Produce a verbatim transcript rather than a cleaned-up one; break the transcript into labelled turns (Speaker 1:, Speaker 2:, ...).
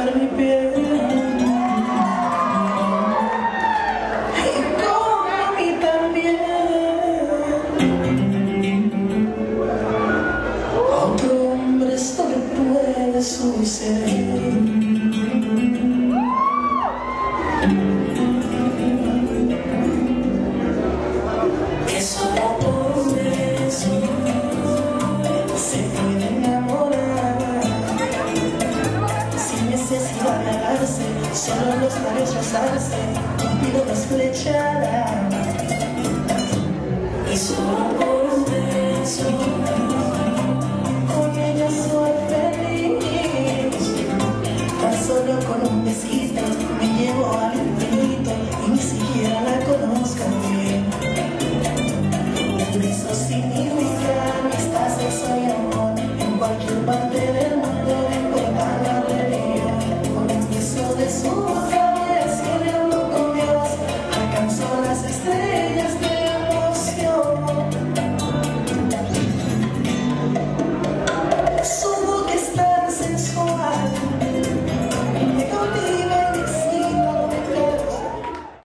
Speaker 1: tocar mi piel. Y como a mí también. Otro hombre esto le puede suceder. Que solo por un beso se puede enamorar, sin necesidad de hablarse, solo los labios rozarse, Cupido las flechará. Y solo por un beso con ella soy feliz. Tan solo con un besito me llevo al infinito y ni siquiera la conozco bien. Un beso sin ir